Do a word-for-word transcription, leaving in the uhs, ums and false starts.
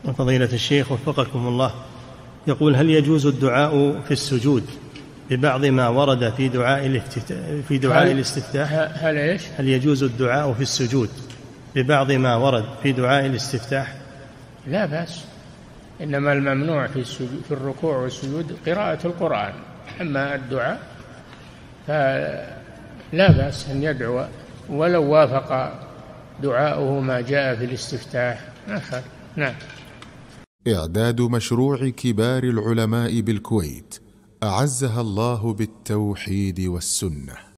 فضيلة الشيخ وفقكم الله، يقول: هل يجوز الدعاء في السجود ببعض ما ورد في دعاء الافتتاح في دعاء هل الاستفتاح؟ هل ايش؟ هل يجوز الدعاء في السجود ببعض ما ورد في دعاء الاستفتاح؟ لا بأس، إنما الممنوع في السجود في الركوع والسجود قراءة القرآن، أما الدعاء فلا بأس أن يدعو ولو وافق دعاؤه ما جاء في الاستفتاح. نعم. إعداد مشروع كبار العلماء بالكويت أعزها الله بالتوحيد والسنة.